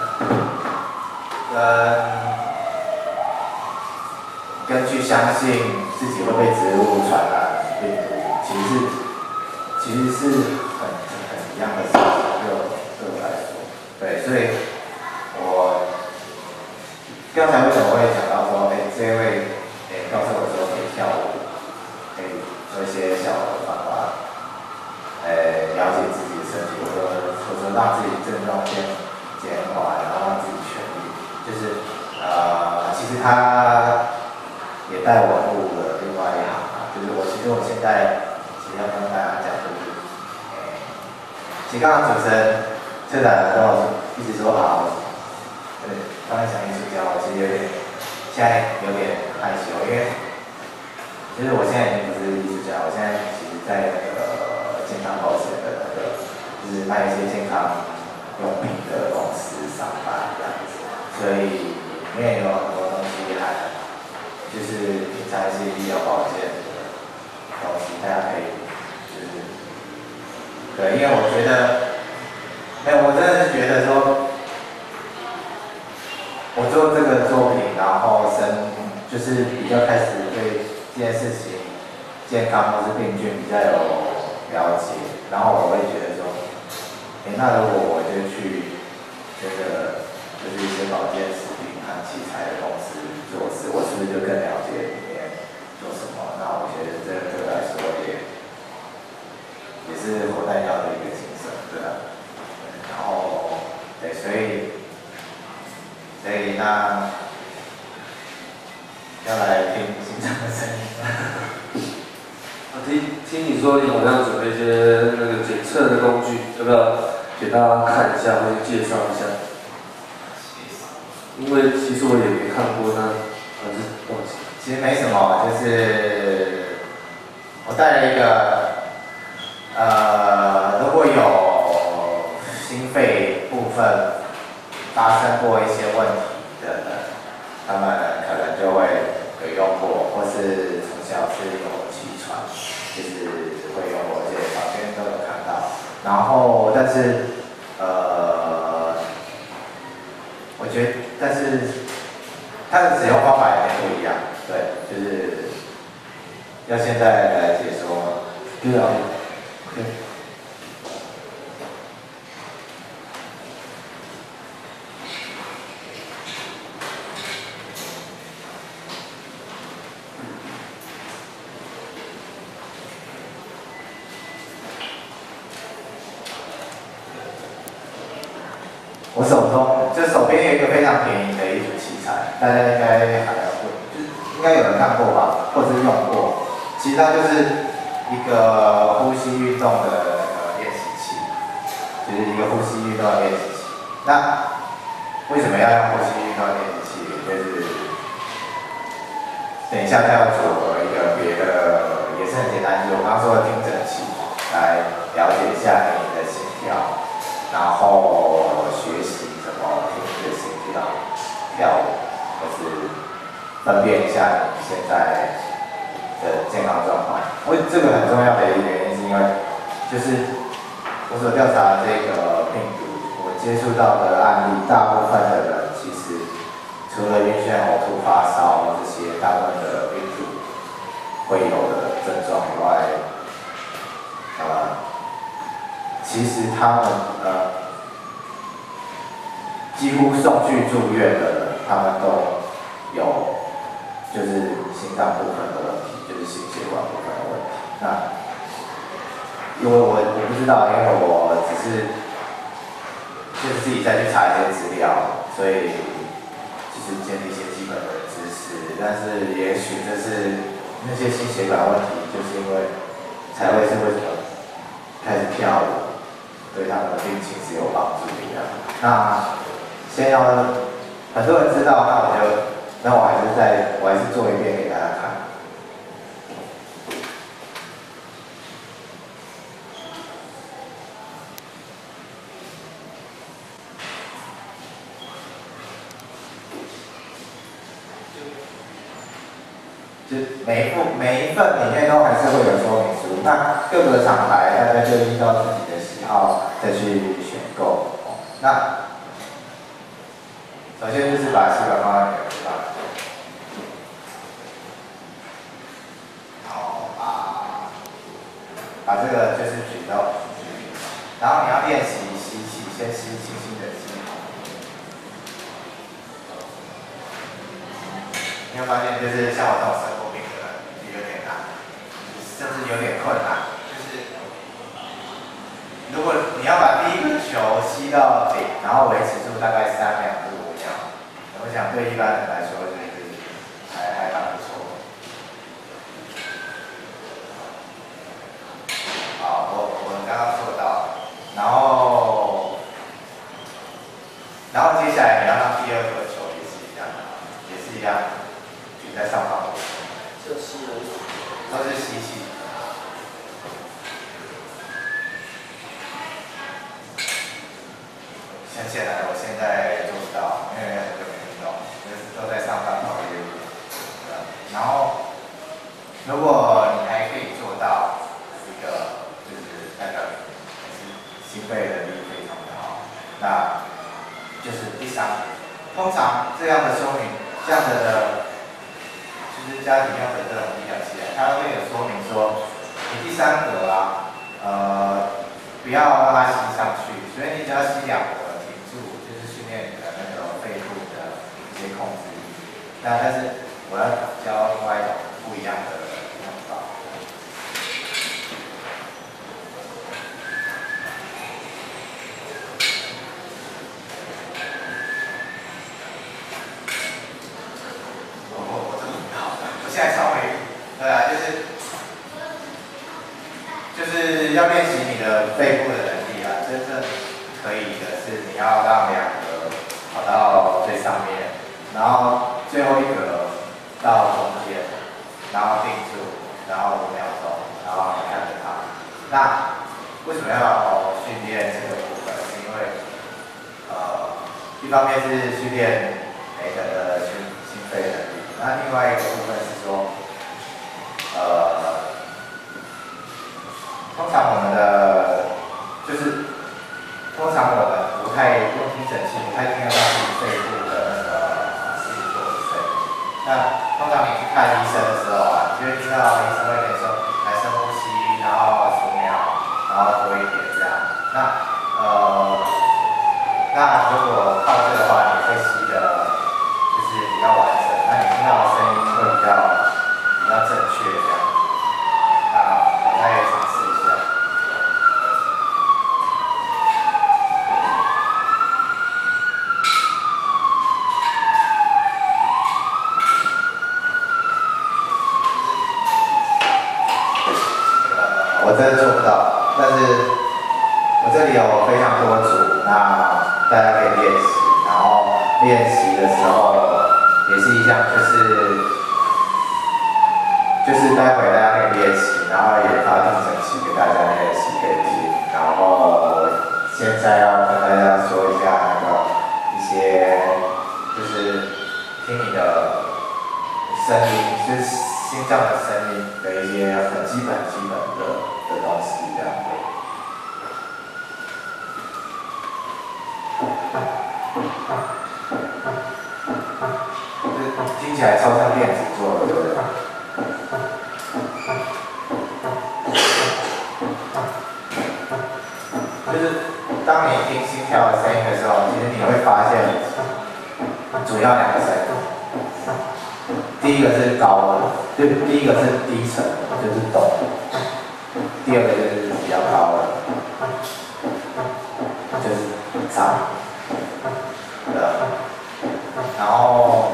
跟去相信自己会被植物传染病毒，其实是很一样的事情，对我来说，对，所以我刚才为什么会讲到说，这位告诉我说可以跳舞，可以做一些小的方法，了解自己的身体，或者说让自己症状减缓，然后让自己痊愈，就是其实他也带我入了另外一行啊，就是我现在要跟大家讲就是，其实刚刚主持人车长跟我一直说好，刚才讲艺术家，我其实现在有点害羞，因为其实我现在已经不是艺术家，我现在其实在那个健康保险的就是卖一些健康用品的公司上班这样子，所以里面有很多东西就是平常一些医疗保健的东西，大家可以就是对，因为我觉得，我真的是觉得说，我做这个作品，然后就是比较开始对这件事情健康或是病菌比较有了解，然后我会觉得说，那如果我就去这个就是一些保健食品和器材的公司做事，我是不是就更了解里面做什么？那我觉得这个对我来说也是活在要的一个精神，对吧？然后对，所以那要来听心脏的声音。 听你说你好像准备一些那个检测的工具，要不要给大家看一下或者介绍一下？因为其实我也没看过，那还是忘记。 其实没什么，就是我带了一个，如果有心肺部分发生过一些问题的人，他们可能就会用过，或是从小是有气喘，就是会用过，而且房间都有看到。然后，但是我觉得，但是它的使用方法有点不一样，对，就是要现在来解说吗？ 对啊，对。 我手中就手边有一个非常便宜的一组器材，大家应该还会，就是应该有人看过吧，或者是用过。其实它就是一个呼吸运动的练习器，就是一个呼吸运动的练习器。那为什么要用呼吸运动练习器？就是等一下它要组合一个别的，也是很简单，就是我刚刚说的听诊器，来了解一下你的心跳。然后学习怎么听你的心跳舞，或是分辨一下你现在的健康状况。这个很重要的一个原因是因为，就是我所调查的这个病毒，我接触到的案例，大部分的人其实除了晕眩、呕吐、发烧这些大部分的病毒会有的症状以外，其实他们几乎送去住院的人，他们都有就是心脏部分的问题，就是心血管部分的问题。那因为我不知道，因为我只是就是自己再去查一些资料，所以就是建立一些基本的知识。但是也许这是那些心血管问题，就是因为才会是为什么开始跳舞。对他们的病情是有帮助的。那先要很多人知道，那我还是做一遍给大家看。就每一份里面都还是会有说明书，那各个厂牌大家就依照自己的喜好再去选购。那首先就是把吸管放在你的嘴巴，然后把这个就是举到，然后你要练习吸气，先吸轻轻的吸。你会发现就是像我这种生过病的人就有点难，甚至有点困难。就是如果你要把第一个球吸到顶，然后维持住大概3秒至5秒，我想对一般人来说就是还蛮不错。好，我刚刚做到，然后接下来你要让第二个球也是一样。在上方， 这是都是吸气。很显然，我现在做不到，因为很久没运动，就是都在上方跑步。然后，如果你还可以做到一个，就是代表心肺能力非常的好，那就是第3。通常这样的说明，这样的。就是家庭用的这种医疗器材，它会有说明说，你第3格不要让它吸上去，所以你只要吸2格停住，就是训练你的那个肺部的一些控制力。但是我要教另外一种不一样的用法。现在稍微，对啊，就是要练习你的肺部的能力啊。真正可以的是你要让2格跑到最上面，然后最后1格到中间，然后定住，然后5秒钟，然后看着它。那为什么要训练这个部分？是因为一方面是训练每个人的心肺能力，那另外一个部分是。 通常我们的就是通常我们不太用听诊器，不太听得到自己肺部的那个心跳的声音。那通常你去看医生的时候啊，你就会听到医生会跟你说来深呼吸，然后10秒，然后多一点这样。那如果靠这个的话，你会吸的就是比较完整，那你听到的声音会比较正确这样。那大家可以尝试一下。我真的做不到，但是我这里有非常多组，那大家可以练习，然后练习的时候也是一样，就是待会大家可以练习，然后也发听诊器给大家练习可以听，然后现在要跟大家说一下一些就是听你的声音，就是心脏的声音的一些很基本的东西这样子。听起来超像电子做的，对不对？就是当你听心跳的声音的时候，其实你会发现主要2个声音。第一个是高的，第一个是低沉，就是咚；第二个就是比较高的，就是长。然后，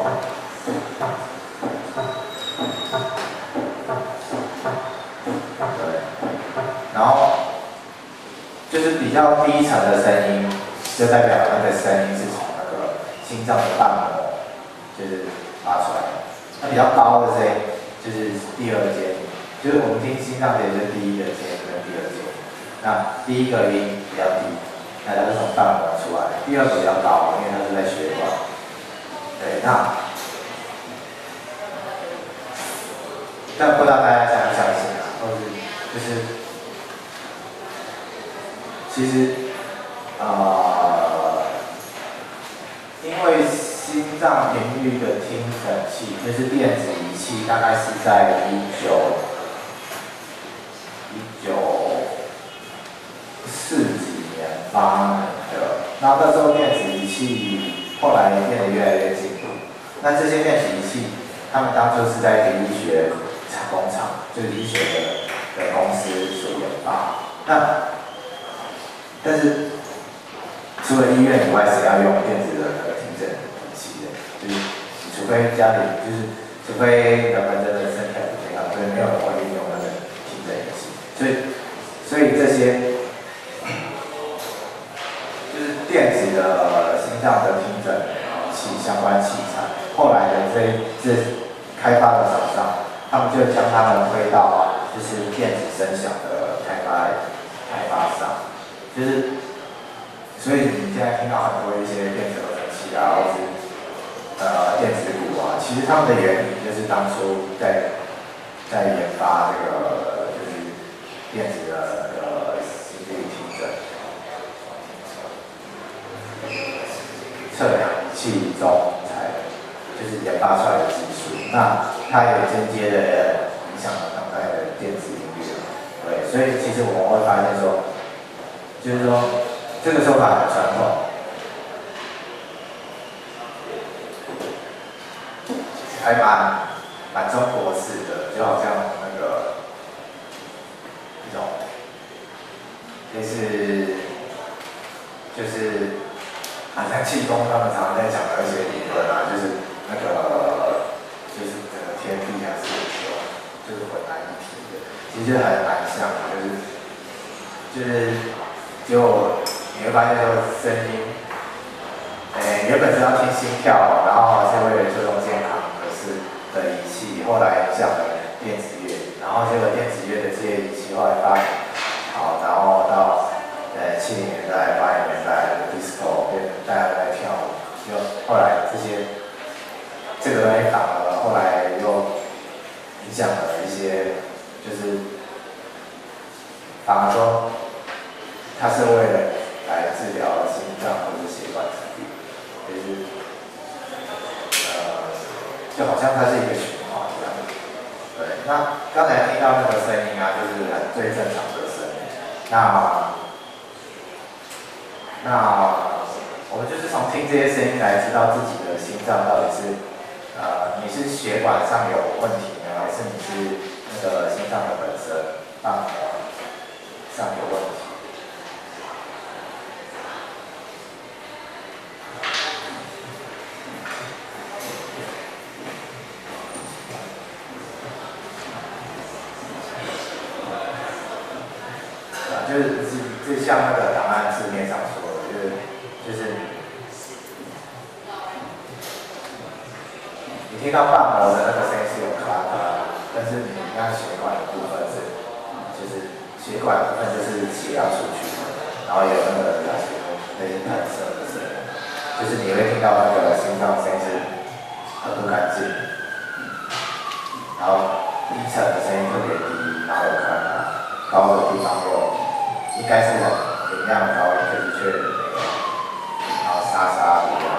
就是比较低沉的声音，就代表那个声音是从那个心脏的瓣膜就是发出来的。那比较高的声音就是第2阶，就是我们听心脏节是第1个阶跟第2阶。那第1个音比较低，那它是从瓣膜出来；第2个比较高，因为它是在血管。对，但不知道大家相不相信啊，或是就是其实因为心脏频率的听诊器就是电子仪器，大概是在1940几年发明的。然后那时候电子仪器后来变得越来越进步。那这些电子仪器，他们当初是在理学工厂，就是理学的公司所研发。但是除了医院以外，谁要用电子的那个听诊仪器的？就是除非家里，就是除非人们真的身体不健康，所以没有人会运用那个听诊仪器。所以这些就是电子的心脏的听诊仪器相关器材，后来的这开发的厂商，他们就将它们推到就是电子声响的开发上。所以你现在听到很多一些电子合成器啊，或是电子鼓啊，其实它们的原理就是当初在研发这个就是电子的心律听诊测量仪器中就是研发出来的技术。那它也间接的影响了当代的电子音乐。对，所以其实我们会发现说。就是说，这个说法很传统，还蛮中国式的，就好像那个一种类似，就是好像气功他们常常在讲的一些理论啊，就是那个就是整个天地还是就是浑然一体的，其实还蛮像的，就你会发现说声音，原本是要听心跳，然后是为了注重健康的仪器，后来影响了电子乐，然后这个电子乐的这些仪器后来发展好，然后到70年代、80年代的 disco 变成大家都在跳舞，就后来这个东西反而后来又影响了一些就是反而说它是为了来治疗心脏或者血管疾病，就是就好像它是一个循环一样。对，那刚才听到那个声音啊，就是最正常的声音。那我们就是从听这些声音来知道自己的心脏到底是你是血管上有问题呢，还是你是那个心脏的本身上有问题？就是像那个档案字面上说的，就是你听到瓣膜的那个声音是有咔啦咔啦，但是你那血管的部分就是血管的部分就是血要出去，然后有那个那些弹射的声音，就是你会听到那个心脏声音是很不干净，然后低沉的声音特别低，然后有咔啦，高的地方应该是很明亮的高音，可是却没有，然后沙沙的这样。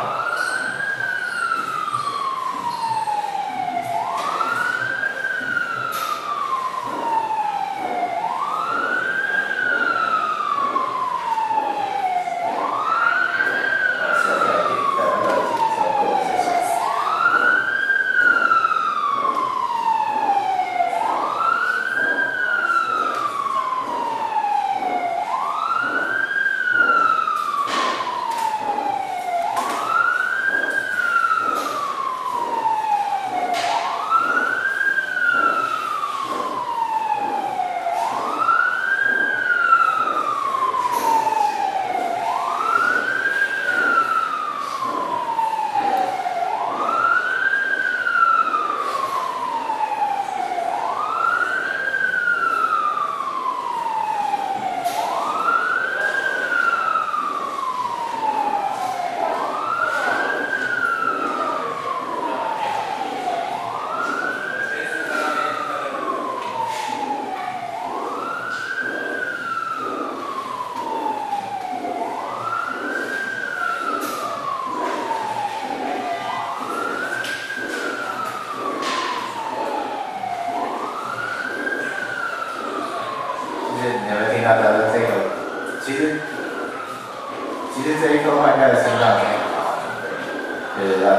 你们听到的这个，其实这一颗坏掉的心脏是很好的，对不对？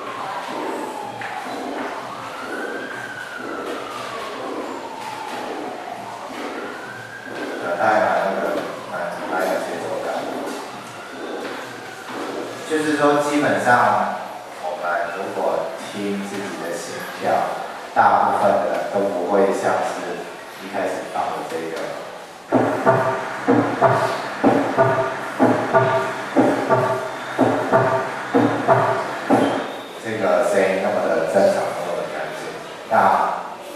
它还蛮有节奏感的。就是说，基本上我们如果听自己的心跳，大部分的人都不会像是一开始放的这个。这个声音那么的正常，那么的干净。那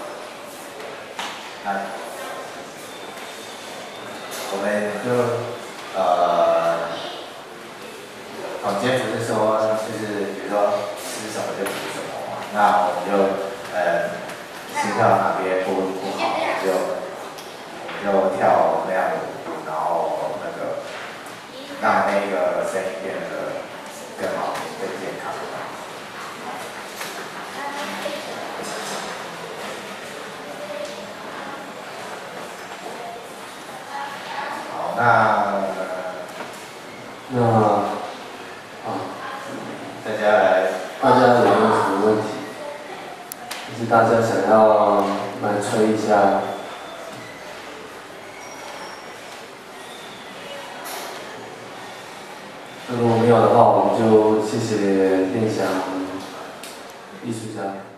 我们就坊间不是说就是比如说吃什么就补什么嘛，那我们就心跳哪边不好，我们就跳那样的舞，然后让那个声音变得更好听、更健康。好， 大家有没有什么问题？就是大家想要来吹一下？如果没有的话，我们就谢谢念想艺术家。